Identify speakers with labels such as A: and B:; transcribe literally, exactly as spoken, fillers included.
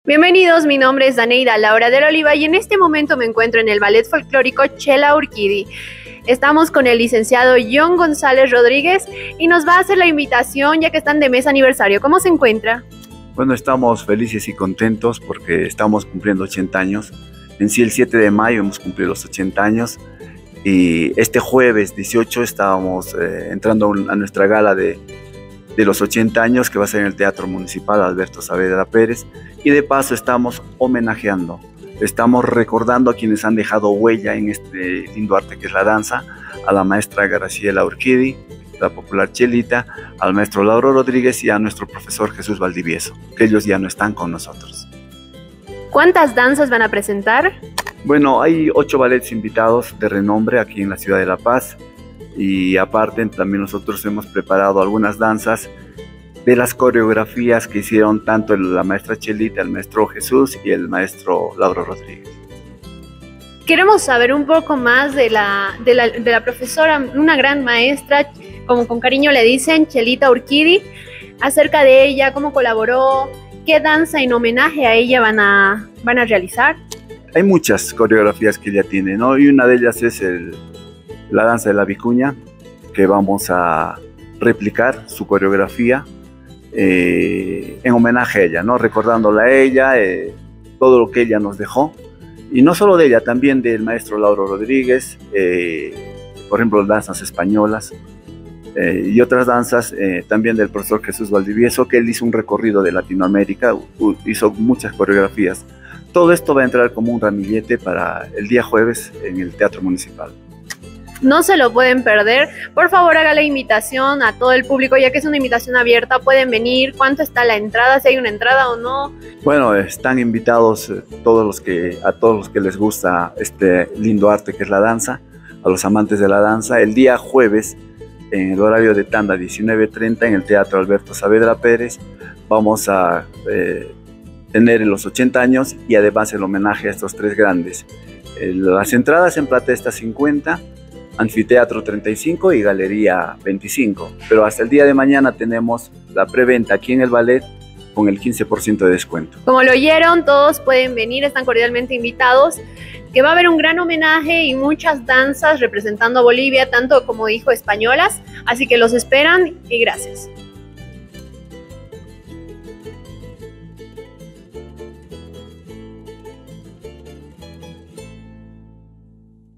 A: Bienvenidos, mi nombre es Daneida Laura del Oliva y en este momento me encuentro en el Ballet Folclórico Chela Urquidi. Estamos con el licenciado John González Rodríguez y nos va a hacer la invitación ya que están de mes aniversario. ¿Cómo se encuentra?
B: Bueno, estamos felices y contentos porque estamos cumpliendo ochenta años. En sí, el siete de mayo hemos cumplido los ochenta años y este jueves dieciocho estábamos eh, entrando a nuestra gala de, de los ochenta años que va a ser en el Teatro Municipal Alberto Saavedra Pérez, y de paso estamos homenajeando, estamos recordando a quienes han dejado huella en este lindo arte que es la danza, a la maestra Graciela Urquidi, la popular Chelita, al maestro Lauro Rodríguez y a nuestro profesor Jesús Valdivieso, que ellos ya no están con nosotros.
A: ¿Cuántas danzas van a presentar?
B: Bueno, hay ocho ballets invitados de renombre aquí en la ciudad de La Paz, y aparte también nosotros hemos preparado algunas danzas de las coreografías que hicieron tanto la maestra Chelita, el maestro Jesús y el maestro Lauro Rodríguez.
A: Queremos saber un poco más de la, de la, de la profesora, una gran maestra, como con cariño le dicen, Chelita Urquidi, acerca de ella, cómo colaboró, qué danza en homenaje a ella van a, van a realizar.
B: Hay muchas coreografías que ella tiene, ¿no? Y una de ellas es el, la danza de la vicuña, que vamos a replicar su coreografía eh, en homenaje a ella, ¿no? Recordándola a ella, eh, todo lo que ella nos dejó. Y no solo de ella, también del maestro Lauro Rodríguez, eh, por ejemplo, danzas españolas eh, y otras danzas eh, también del profesor Jesús Valdivieso, que él hizo un recorrido de Latinoamérica, hizo muchas coreografías. Todo esto va a entrar como un ramillete para el día jueves en el Teatro Municipal.
A: No se lo pueden perder. Por favor, haga la invitación a todo el público, ya que es una invitación abierta. Pueden venir. ¿Cuánto está la entrada? ¿Si hay una entrada o no?
B: Bueno, están invitados eh, todos los que, a todos los que les gusta este lindo arte que es la danza, a los amantes de la danza. El día jueves, en el horario de tanda diecinueve treinta, en el Teatro Alberto Saavedra Pérez, vamos a eh, tener los ochenta años y además el homenaje a estos tres grandes. Eh, las entradas en platea está cincuenta, anfiteatro treinta y cinco y galería veinticinco, pero hasta el día de mañana tenemos la preventa aquí en el ballet con el quince por ciento de descuento.
A: Como lo oyeron, todos pueden venir, están cordialmente invitados, que va a haber un gran homenaje y muchas danzas representando a Bolivia, tanto como dijo españolas, así que los esperan y gracias.